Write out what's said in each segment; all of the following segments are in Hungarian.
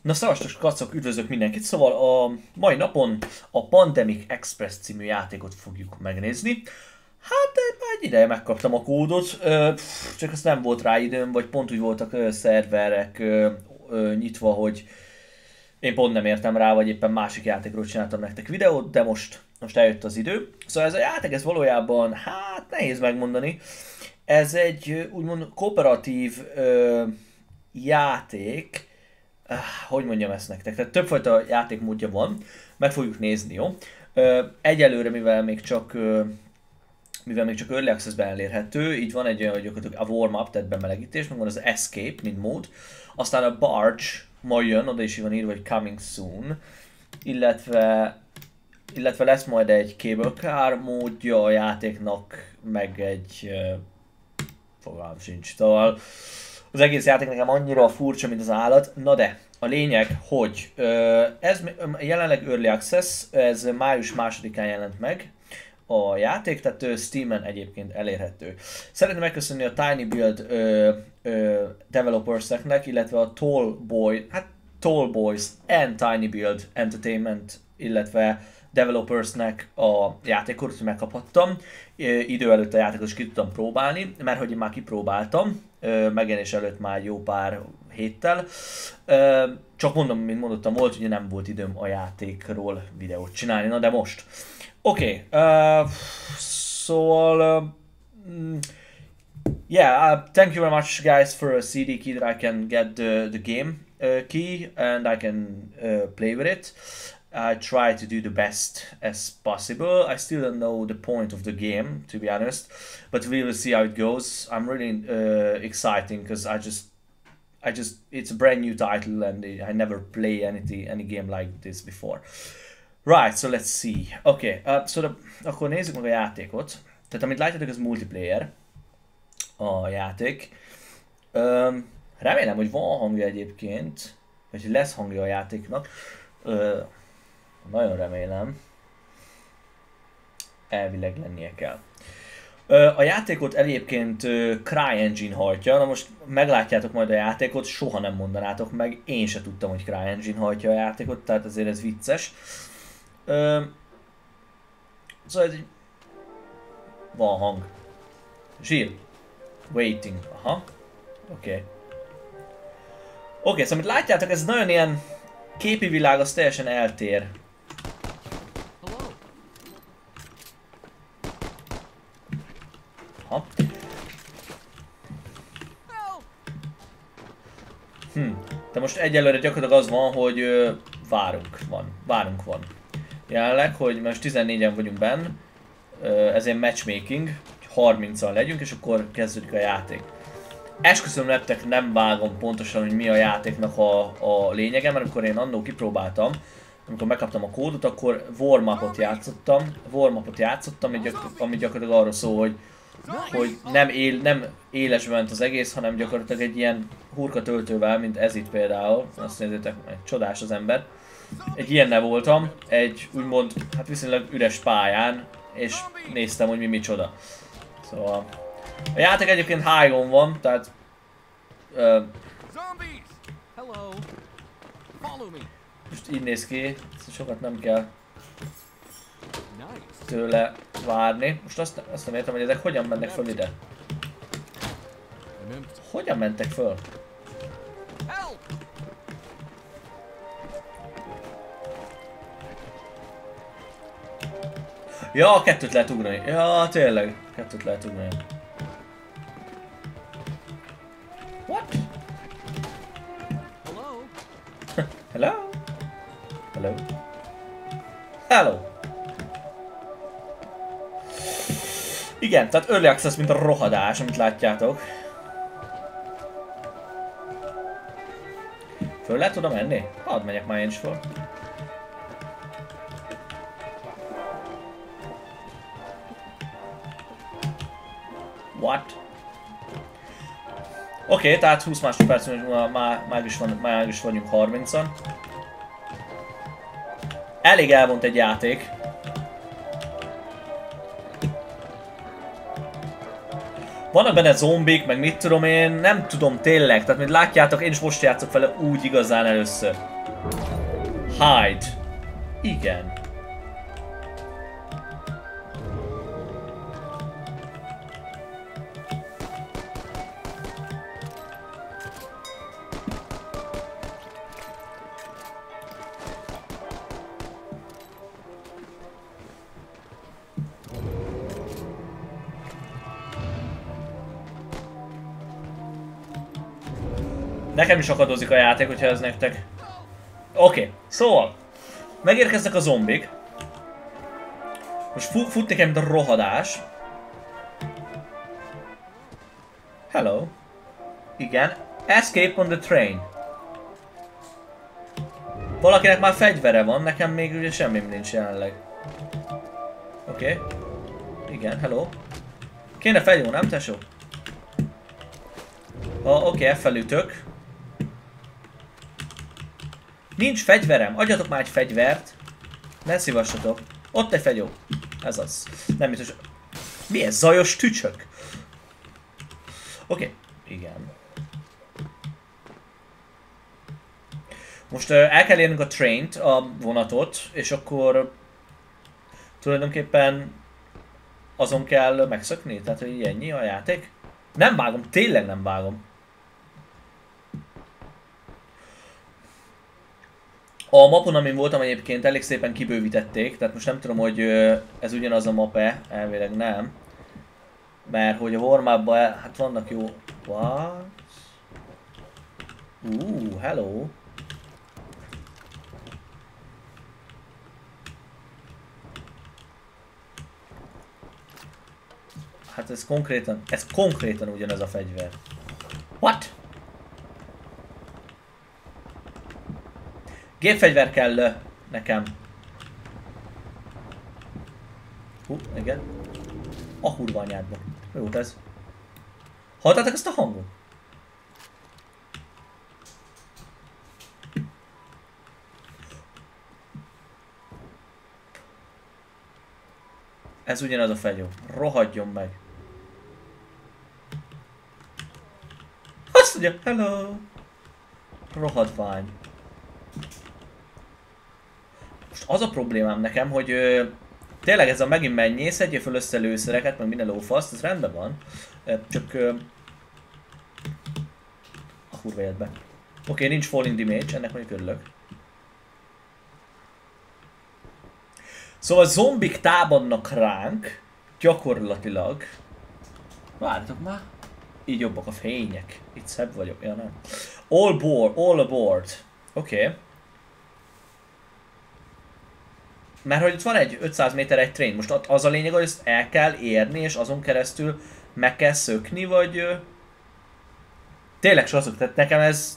Na szavastos kacok, üdvözlök mindenkit! Szóval a mai napon a Pandemic Express című játékot fogjuk megnézni. Hát már egy ideje megkaptam a kódot, csak azt nem volt rá időm, vagy pont úgy voltak szerverek nyitva, hogy én pont nem értem rá, vagy éppen másik játékról csináltam nektek videót, de most eljött az idő. Szóval ez a játék, ez valójában, hát nehéz megmondani. Ez egy úgymond kooperatív játék, hogy mondjam ezt nektek, tehát többfajta játékmódja van, meg fogjuk nézni, jó? Egyelőre, mivel még csak Early Access-ben elérhető, így van egy olyan, hogy gyakorlatilag a warm-up, tehát bemelegítés, meg van az Escape, mint mód, aztán a Barge majd jön, oda is van írva, hogy Coming Soon, illetve lesz majd egy Cable Car módja a játéknak, meg egy fogalmam sincs, szóval az egész játék nekem annyira furcsa, mint az állat. Na de, a lényeg, hogy ez jelenleg Early Access, ez május 2-án jelent meg a játék, tehát Steamen egyébként elérhető. Szeretném megköszönni a Tiny Build developerseknek, illetve a Tall Boys and Tiny Build Entertainment, illetve developersnek a játékot, hogy megkaphattam. Idő előtt a játékot is ki tudtam próbálni, mert hogy én már kipróbáltam, megjelenés előtt már jó pár héttel. Csak mondom, mint mondottam, volt, ugye nem volt időm a játékról videót csinálni, na de most. Oké, szóval... yeah, thank you very much guys for a CD key that I can get the game key and I can play with it. I try to do the best as possible. I still don't know the point of the game, to be honest, but we will see how it goes. I'm really exciting because it's a brand new title and I never play any game like this before. Right, so let's see. Okay, akkor nézzük meg a játékot. Tehát amit látjátok, ez multiplayer a játék. Remélem, hogy van hangja egyébként, vagy lesz hangja a játéknak. Nagyon remélem. Elvileg lennie kell. A játékot egyébként CryEngine hajtja. Na most meglátjátok majd a játékot, soha nem mondanátok meg. Én se tudtam, hogy CryEngine hajtja a játékot, tehát azért ez vicces. Szóval ez van hang. Zsír. Waiting. Aha. Oké. Oké, szóval amit látjátok, ez nagyon ilyen képi világ, az teljesen eltér. Aha. De most egyelőre gyakorlatilag az van, hogy várunk van. Jelenleg, hogy most 14-en vagyunk benn, ezért matchmaking, 30-an legyünk, és akkor kezdődik a játék. Esküszöm nektek, nem vágom pontosan, hogy mi a játéknak a lényege, mert amikor én annó kipróbáltam, amikor megkaptam a kódot, akkor warm-upot játszottam, ami gyakorlatilag arról szól, hogy nem élesbe ment az egész, hanem gyakorlatilag egy ilyen hurka töltővel, mint ez itt például. Azt nézzétek, egy csodás az ember. Egy ilyennel voltam, egy úgymond, hát viszonylag üres pályán, és néztem, hogy micsoda. Szóval... A játék egyébként high-on van, tehát... most így néz ki, sokat nem kell tőle várni. Most azt nem értem, hogy ezek hogyan mennek föl ide. Hogyan mentek föl? Ja, kettőt lehet ugrani. Ja, tényleg. Kettőt lehet ugrani. What? Hello? Hello? Hello? Igen, tehát Early Access, mint a rohadás, amit látjátok. Föl lehet oda menni? Hadd megyek már én is föl. What? Oké, tehát 20 másodperc múlva már is vagyunk 30-an. Elég elvont egy játék. Vannak benne zombik, meg mit tudom én, nem tudom tényleg. Tehát, mint látjátok, én is most játszok vele úgy igazán először. Hide. Igen. Nekem is akadozik a játék, hogyha ez nektek. Oké, szóval. Megérkeznek a zombik. Most futni kell, mint a rohadás. Hello. Igen. Escape on the train. Valakinek már fegyvere van, nekem még ugye semmi nincs jelenleg. Oké. Igen, hello. Kéne fegyó, nem tesó? Oké, felütök. Nincs fegyverem, adjatok már egy fegyvert. Ne szívassatok. Ott egy fegyó. Ez az. Nem biztos. Mi ez? Zajos tücsök? Oké. Igen. Most el kell érnünk a traint, a vonatot, és akkor tulajdonképpen azon kell megszökni. Tehát, hogy ennyi a játék. Nem vágom, tényleg nem vágom. A mapon, amin voltam egyébként, elég szépen kibővítették, tehát most nem tudom, hogy ez ugyanaz a map-e, elvileg nem. Mert hogy a warm-upban, hát vannak jó... What? Hello. Hát ez konkrétan ugyanaz a fegyver. What? Gépfegyver kell nekem. Igen. A kurva anyádba. Mi volt ez? Hallottátok ezt a hangot? Ez ugyanaz a fegyó. Rohadjon meg. Azt mondja, hello. Rohadvány. Most az a problémám nekem, hogy tényleg ez a megint mennyi, szedje föl össze lőszereket, meg minden lófaszt, ez rendben van. Csak... a kurva életbe. Oké, nincs falling damage, ennek mondjuk örülök. Szóval zombik támadnak ránk, gyakorlatilag. Várjatok már. Így jobbak a fények. Itt szebb vagyok, ja nem. All aboard. Oké. Mert hogy itt van egy 500 méter egy train, most az a lényeg, hogy ezt el kell érni, és azon keresztül meg kell szökni, vagy... Tényleg srácok, tehát nekem ez...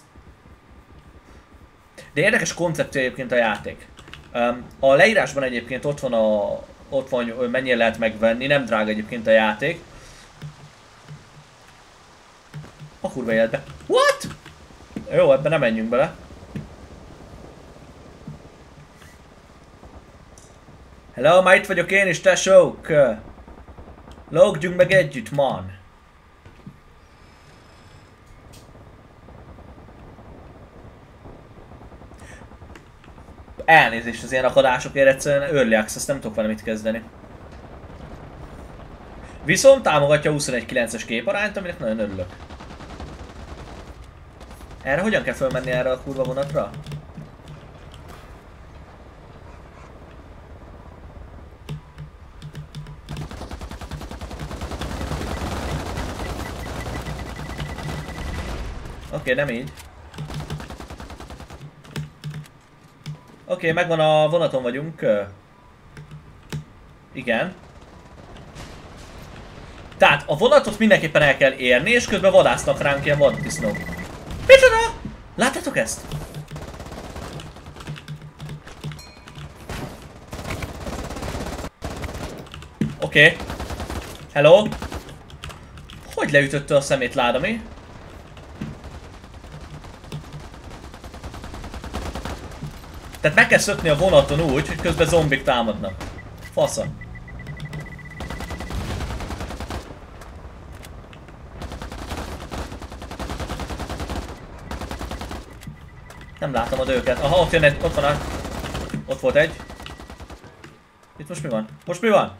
De érdekes koncepció egyébként a játék. A leírásban egyébként ott van, hogy mennyire lehet megvenni, nem drága egyébként a játék. A kurva életbe. What? Jó, ebben nem menjünk bele. Hello, már itt vagyok én is, tesók! Lógjunk meg együtt, man! Elnézést az ilyen akadásokért, egyszerűen early access, nem tudok vele mit kezdeni. Viszont támogatja a 21:9-es képarányt, aminek nagyon örülök. Erre hogyan kell fölmenni erre a kurva vonatra? Oké, nem így. Oké, megvan a vonaton vagyunk. Igen. Tehát a vonatot mindenképpen el kell érni, és közben vadásznak ránk ilyen vaddisznók. Micsoda? Láttátok ezt? Oké. Hello? Hogy leütötte a szemét láda, mi? Tehát meg kell szökni a vonaton úgy, hogy közben zombik támadnak. Fasza. Nem látom a őket. Aha, ott jön egy, ott van a... Ott volt egy. Itt most mi van? Most mi van?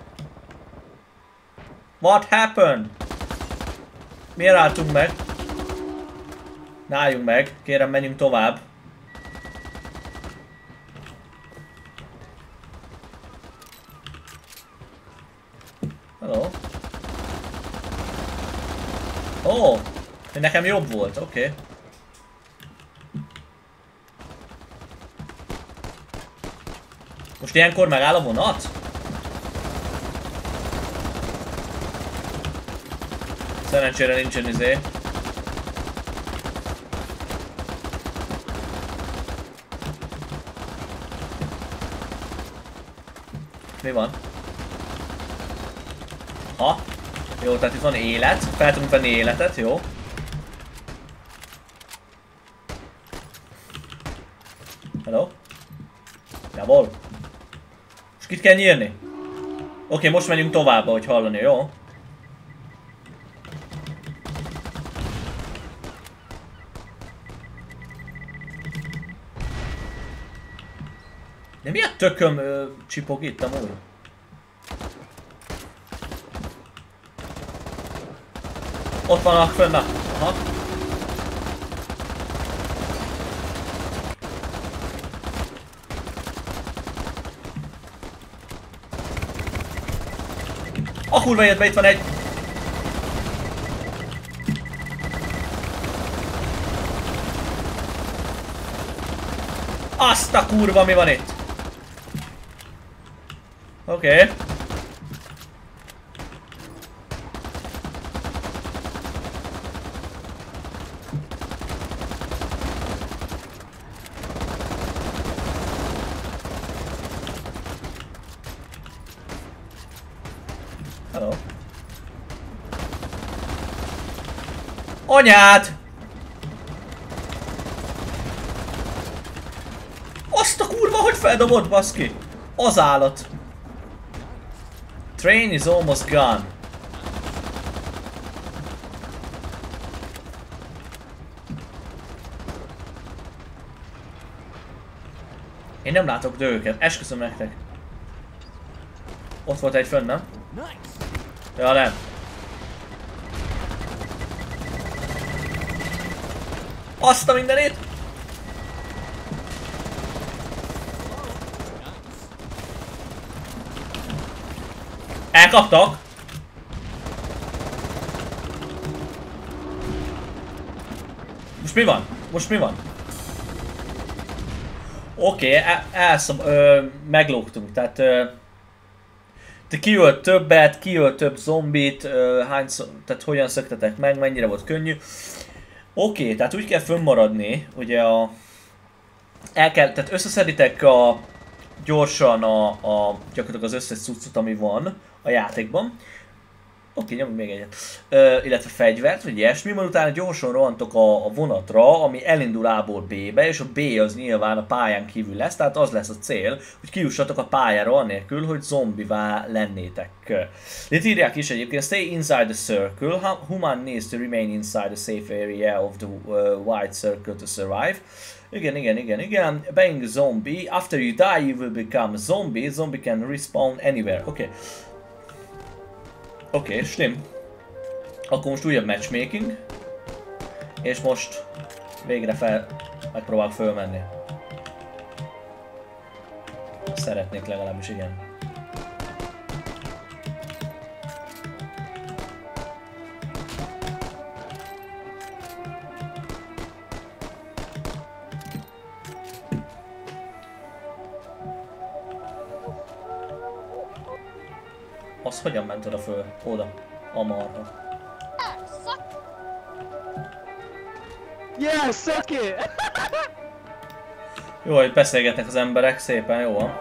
What happened? Miért álltunk meg? Ne álljunk meg, kérem menjünk tovább. Hello. Ó, nekem jobb volt, oké. Okay. Most ilyenkor megáll a vonat? Szerencsére nincsen izé. Mi van? Ha? Jó, tehát itt van élet. Fel tudunk venni életet, jó. Hello? Javol. Most kit kell nyírni? Oké, most megyünk tovább, ahogy hallani, jó? De mi a tököm csipog itt amúgy? Ott vannak fönn a... Aha. A kurva életben itt van egy... Azt a kurva, mi van itt? Oké. Okay. Hello. Anyád! Azt a kurva, hogy feldobott, baszki! Az állat! Train is almost gone. Én nem látok dőket, esküszöm nektek. Ott volt egy fönn, nem? Ja, nem. Azt a mindenét! Elkaptak! Most mi van? Most mi van? Oké, meglógtunk, tehát kiölt többet, kiölt több zombit, tehát hogyan szöktetek meg, mennyire volt könnyű. Oké, tehát úgy kell fönnmaradni, ugye tehát összeszeditek gyorsan gyakorlatilag az összes cuccot, ami van a játékban. Oké, nyomjuk még egyet. Illetve fegyvert, vagy ilyesmi, majd utána gyorsan rohantok a vonatra, ami elindul A-ból B-be, és a B az nyilván a pályán kívül lesz, tehát az lesz a cél, hogy kijussatok a pályára annélkül, hogy zombivá lennétek. Itt írják is egyébként, stay inside the circle, human needs to remain inside the safe area of the white circle to survive. Igen. Being a zombie, after you die you will become a zombie, zombie can respawn anywhere. Oké, stim. Akkor most újabb matchmaking. És most végre megpróbálok fölmenni. Szeretnék legalábbis, igen. Az hogyan ment oda föl? Oda. A marha. Yeah, suck it! Jó, hogy beszélgetnek az emberek, szépen, jó van.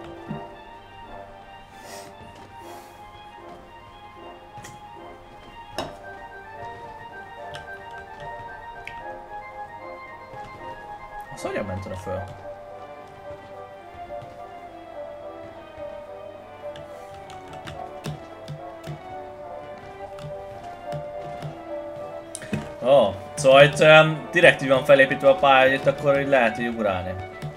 Az hogyan ment oda föl? Szóval itt direkt így van felépítve a pálya, hogy itt akkor így lehet így ugrálni.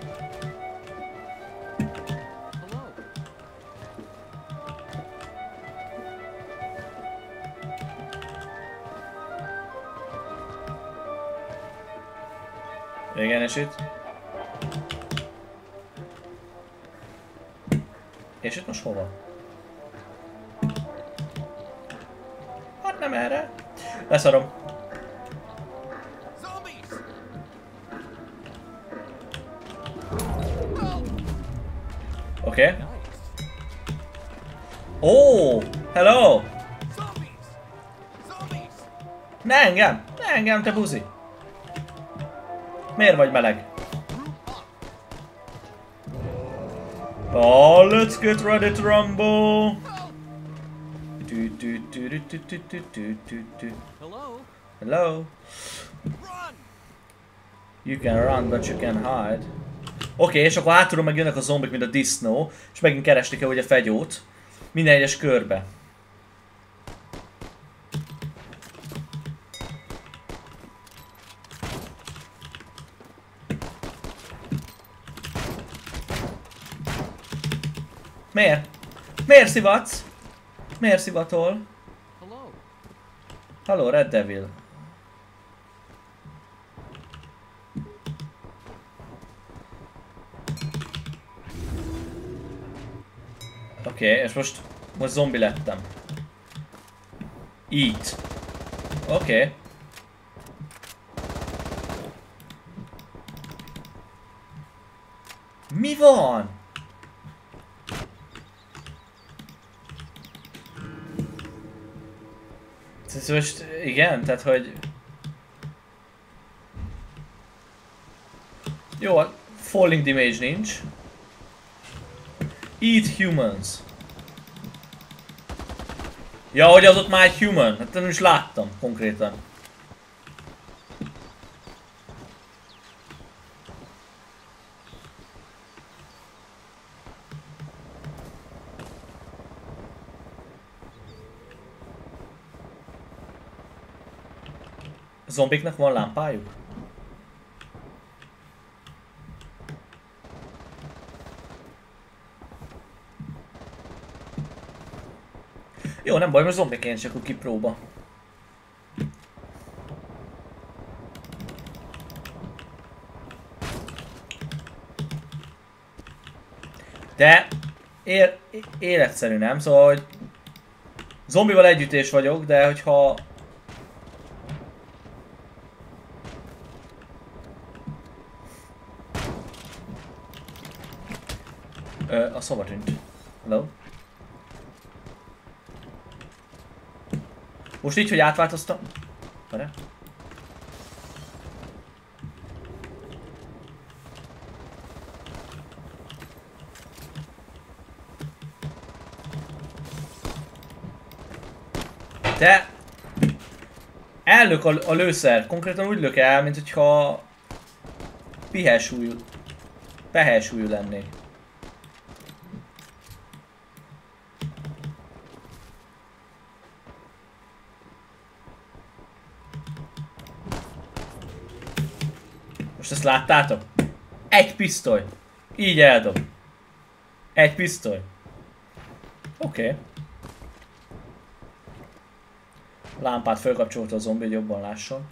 Igen, és itt? És itt most hova? Hát nem erre. Leszarom. Oké. Okay. Oh, hello! Ne engem, te buzi! Miért vagy meleg? Oh, let's get ready to rumble! Hello? You can run, but you can hide. Oké, és akkor hátulról meg jönnek a zombik, mint a disznó, és megint keresni kell ugye a fegyót. Minden egyes körbe. Miért? Miért szivatsz? Miért szivatol? Hello, Red Devil. Oké, és most zombi lettem. Eat. Oké. Mi van? Ez most, igen, tehát hogy... Jó, falling damage nincs. Eat humans. Ja, hogy az ott már egy human. Hát nem is láttam konkrétan. Zombiknak van lámpájuk? Jó, nem baj, most zombiként csak kipróba. De életszerű, nem? Szóval, hogy zombival együttés vagyok, de hogyha a szóba tűnt. Hello? Most így, hogy átváltoztam. Várjál. De ellök a lőszer. Konkrétan úgy lök el, mint hogyha pehelsúlyú lennék. Most ezt láttátok? Egy pisztoly. Így eldob. Egy pisztoly. Oké. Lámpát felkapcsolta a zombi, hogy jobban lásson.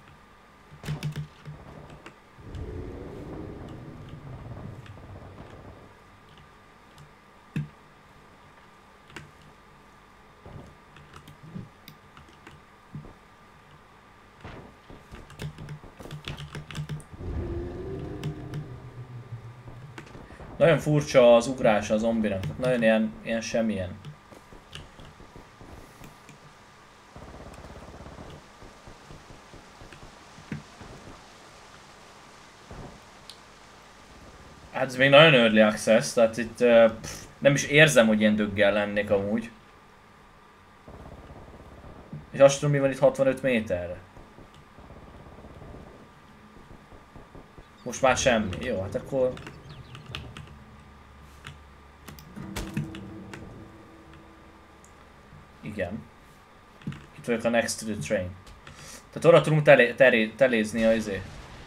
Nagyon furcsa az ugrása a zombinak, tehát nagyon ilyen semmilyen. Hát ez még nagyon early access, tehát itt nem is érzem, hogy ilyen döggel lennék amúgy. És azt tudom, mi van itt 65 méterre. Most már semmi. Jó, hát akkor... Igen. Itt vagyok a next to the train. Tehát arra tudunk telézni a izé.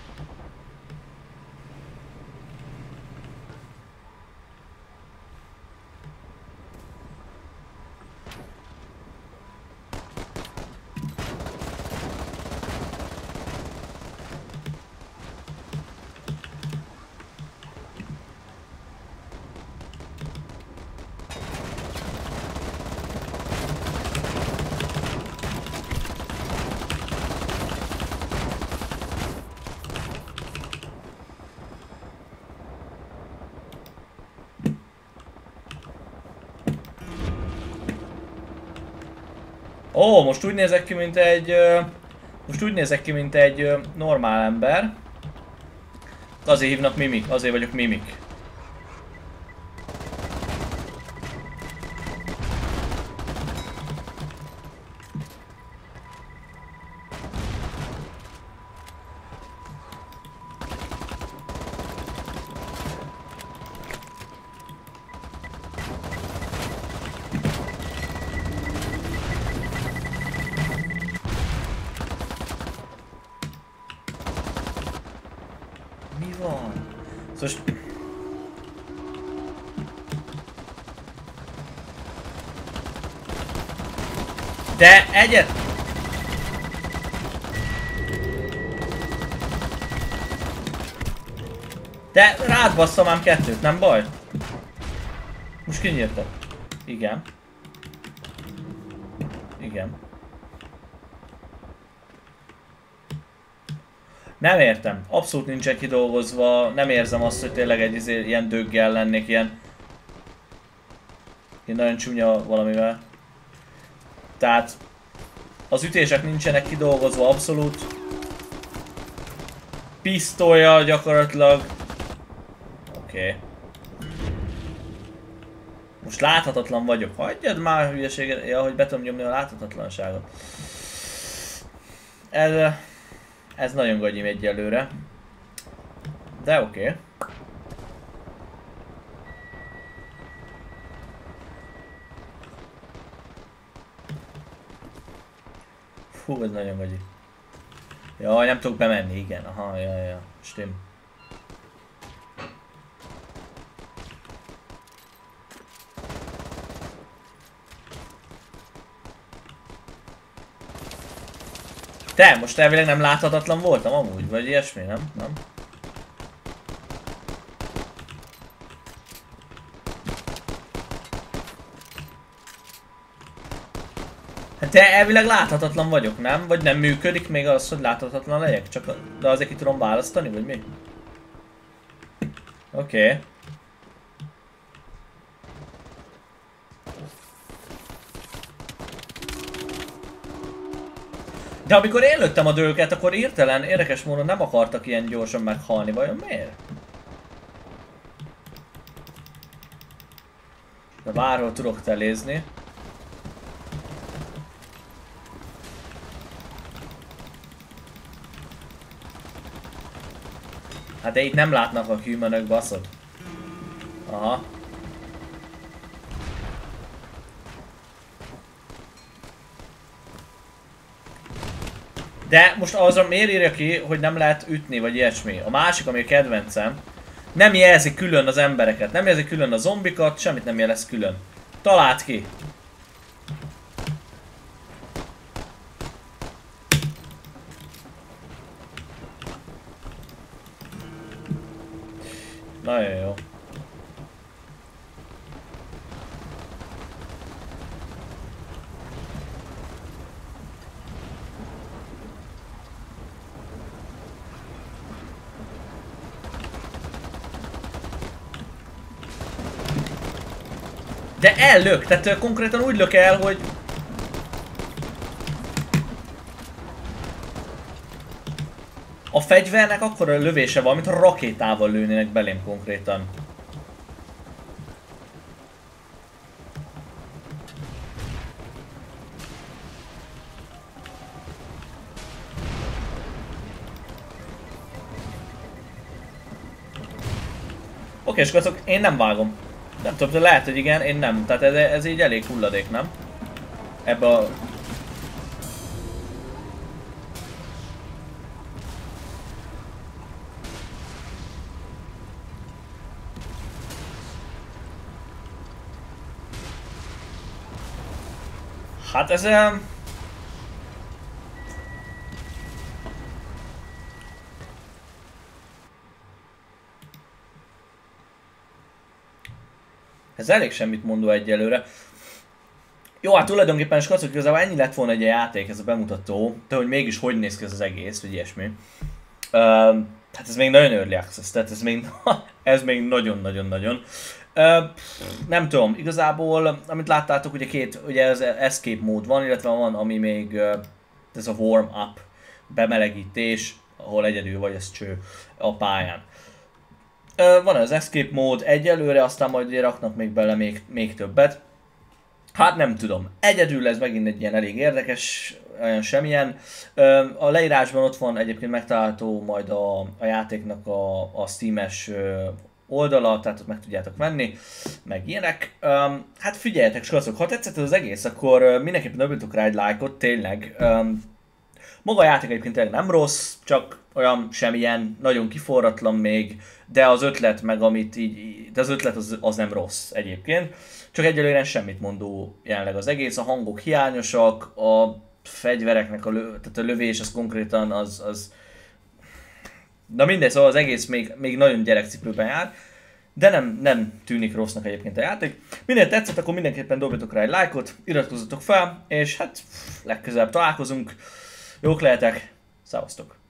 Ó, most úgy nézek ki, mint egy... most úgy nézek ki, mint egy normál ember. Azért hívnak Mimik, azért vagyok Mimik. Mi van? Szóval... De egyet... De rád basszam ám kettőt, nem baj? Most kinyírtad. Igen. Igen. Nem értem. Abszolút nincsen kidolgozva. Nem érzem azt, hogy tényleg egy ilyen döggel lennék, ilyen nagyon csúnya valamivel. Tehát az ütések nincsenek kidolgozva abszolút. Pisztolya gyakorlatilag. Oké. Most láthatatlan vagyok. Hagyjad már a hülyeséget, ja, hogy be tudom nyomni a láthatatlanságot. Ez nagyon gagyim egyelőre. De oké. Fú, ez nagyon gagyi. Jaj, nem tudok bemenni, igen. Aha, ja. Stim. Te, most elvileg nem láthatatlan voltam amúgy, vagy ilyesmi, nem? Nem? Hát de elvileg láthatatlan vagyok, nem? Vagy nem működik még az, hogy láthatatlan legyek? Csak de azért ki tudom választani, vagy mi? Oké. De amikor én lőttem a dőlket, akkor hirtelen, érdekes módon nem akartak ilyen gyorsan meghalni, vajon miért? De bárhol tudok telézni. Hát de itt nem látnak a humanök, baszod. Aha. De most azra miért írja ki, hogy nem lehet ütni, vagy ilyesmi? A másik, ami a kedvencem, nem jelzi külön az embereket, nem jelzi külön a zombikat, semmit nem jelez külön. Találd ki! Nagyon jó. De ellök, tehát konkrétan úgy lök el, hogy... A fegyvernek akkora lövése van, mint a rakétával lőnének belém konkrétan. Oké, és akkor én nem vágom. Nem tudom, de lehet, hogy igen, én nem. Tehát ez így elég hulladék, nem? Ebbe a... Hát ez... Ez elég semmit mondó egyelőre. Jó, hát tulajdonképpen skacok, igazából ennyi lett volna egy játék, ez a bemutató, de hogy mégis hogy néz ki ez az egész, vagy ilyesmi. Hát ez még nagyon early access, tehát ez még nagyon-nagyon-nagyon. Nem tudom, igazából, amit láttátok, ugye ez escape mód van, illetve van, ami még ez a warm-up, bemelegítés, ahol egyedül vagy, ez cső a pályán. Van az escape mód egyelőre, aztán majd raknak még bele még többet. Hát nem tudom. Egyedül ez megint egy ilyen elég érdekes, olyan semmilyen. A leírásban ott van egyébként megtalálható majd a játéknak a Steam-es oldala, tehát ott meg tudjátok venni, meg ilyenek. Hát figyeljetek, srácok, ha tetszett ez az egész, akkor mindenképpen dobjatok rá egy lájkot, tényleg. Maga a játék egyébként tényleg nem rossz, csak olyan semmilyen, nagyon kiforratlan még, de az ötlet meg amit így, de az ötlet az nem rossz egyébként. Csak egyelőre semmit mondó jelenleg az egész, a hangok hiányosak, a fegyvereknek tehát a lövés az konkrétan az... Na mindegy, szóval az egész még nagyon gyerekcipőben jár, de nem tűnik rossznak egyébként a játék. Minden tetszett, akkor mindenképpen dobjatok rá egy lájkot, iratkozzatok fel, és hát legközelebb találkozunk. Jók lehetek, szevasztok!